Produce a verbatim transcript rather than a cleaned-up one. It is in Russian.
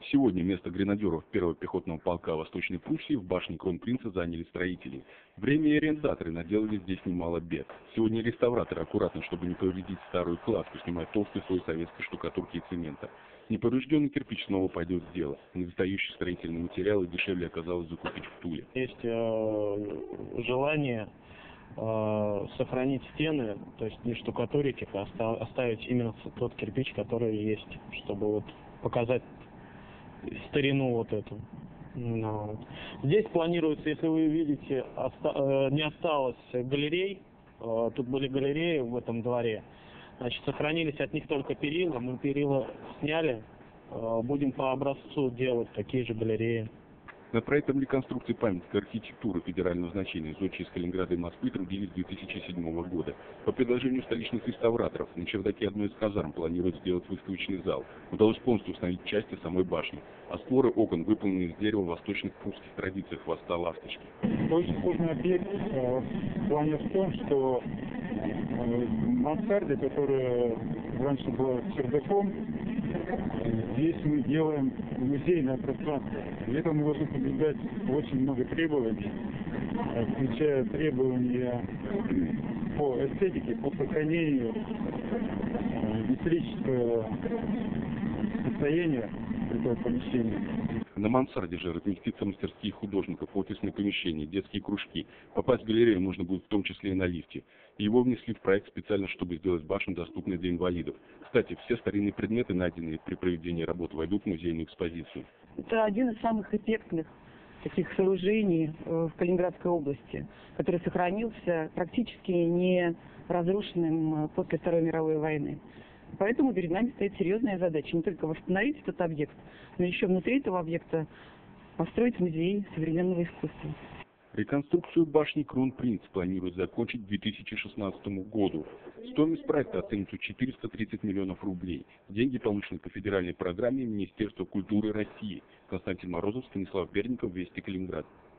Сегодня место гренадеров первого пехотного полка Восточной Пруссии в башне Кронпринца заняли строители. Время и арендаторы наделали здесь немало бед. Сегодня реставраторы аккуратно, чтобы не повредить старую кладку, снимают толстый слой советской штукатурки и цемента. Неповрежденный кирпич снова пойдет в дело. Недостающие строительные материалы дешевле оказалось закупить в Туле. Есть э, желание э, сохранить стены, то есть не штукатурить их, а оставить именно тот кирпич, который есть, чтобы вот показать старину вот эту. Ну, здесь планируется, если вы видите, оста э, не осталось галерей. Э, тут были галереи в этом дворе. Значит, сохранились от них только перила. Мы перила сняли. Э, будем по образцу делать такие же галереи. Над проектом реконструкции памятника архитектуры федерального значения зодчие из Калининграда и Москвы трудились с две тысячи седьмого года. По предложению столичных реставраторов, на чердаке одной из казарм планируют сделать выставочный зал. Удалось полностью установить части самой башни, а створы окон выполнены из дерева в восточных прусских традициях хвоста ласточки. Очень сложный объект э, в плане в том, что э, мансарда, которая раньше была чердаком, здесь мы делаем музейное пространство. При этом мы должны соблюдать очень много требований, включая требования по эстетике, по сохранению исторического состояния этого помещения. На мансарде же разместятся мастерские художников, офисные помещения, детские кружки. Попасть в галерею можно будет в том числе и на лифте. Его внесли в проект специально, чтобы сделать башню доступной для инвалидов. Кстати, все старинные предметы, найденные при проведении работ, войдут в музейную экспозицию. Это один из самых эффектных таких сооружений в Калининградской области, который сохранился практически не разрушенным после Второй мировой войны. Поэтому перед нами стоит серьезная задача не только восстановить этот объект, но еще внутри этого объекта построить музей современного искусства. Реконструкцию башни Кронпринц планируют закончить к две тысячи шестнадцатому году. Стоимость проекта оценивается в четыреста тридцать миллионов рублей. Деньги получены по федеральной программе Министерства культуры России. Константин Морозов, Станислав Берников, Вести, Калининград.